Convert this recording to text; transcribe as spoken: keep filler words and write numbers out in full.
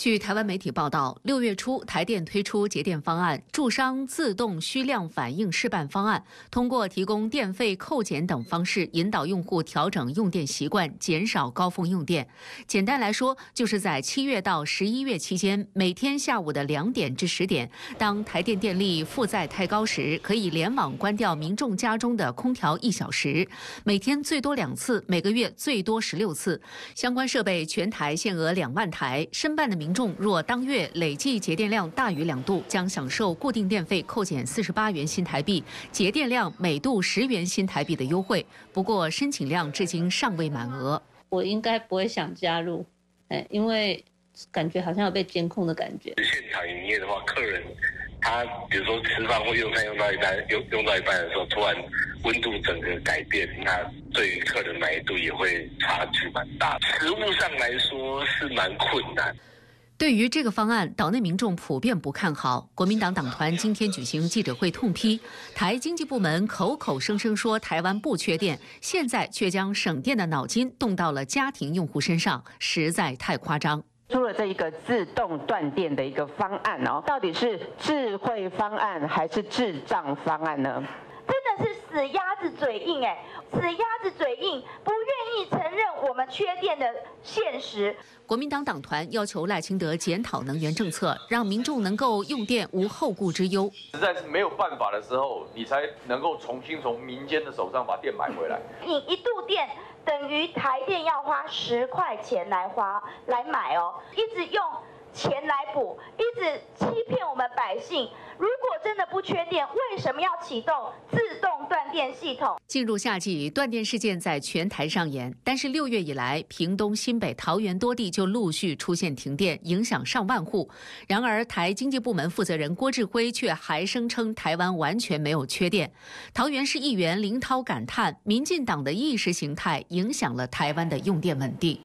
据台湾媒体报道，六月初，台电推出节电方案——住商自动需量反应示范方案，通过提供电费扣减等方式，引导用户调整用电习惯，减少高峰用电。简单来说，就是在七月到十一月期间，每天下午的两点至十点，当台电电力负载太高时，可以联网关掉民众家中的空调一小时，每天最多两次，每个月最多十六次。相关设备全台限额两万台，申办的民众若当月累计节电量大于两度，将享受固定电费扣减四十八元新台币，节电量每度十元新台币的优惠。不过，申请量至今尚未满额。 我应该不会想加入，哎，因为感觉好像有被监控的感觉。 现场营业的话，客人他比如说吃饭或用餐用到一半，用用到一半的时候，突然温度整个改变，那对于客人满意度也会差距蛮大。实务上来说是蛮困难。 对于这个方案，岛内民众普遍不看好。国民党党团今天举行记者会痛批，台经济部门口口声声说台湾不缺电，现在却将省电的脑筋动到了家庭用户身上，实在太夸张。 出了这一个自动断电的一个方案哦，到底是智慧方案还是智障方案呢？ 真的是死鸭子嘴硬哎，死鸭子嘴硬，不愿意承认我们缺电的现实。 国民党党团要求赖清德检讨能源政策，让民众能够用电无后顾之忧。 实在是没有办法的时候，你才能够重新从民间的手上把电买回来。 你一度电等于台电要花十块钱来花来买哦，一直用钱来补，一直欺骗我们百姓。如果真的不缺电，为什么要启动自动断电系统？ 进入夏季，断电事件在全台上演。但是六月以来，屏东、新北、桃园多地就陆续出现停电，影响上万户。然而，台经济部门负责人郭志辉却还声称台湾完全没有缺电。桃园市议员林涛感叹，民进党的意识形态影响了台湾的用电稳定。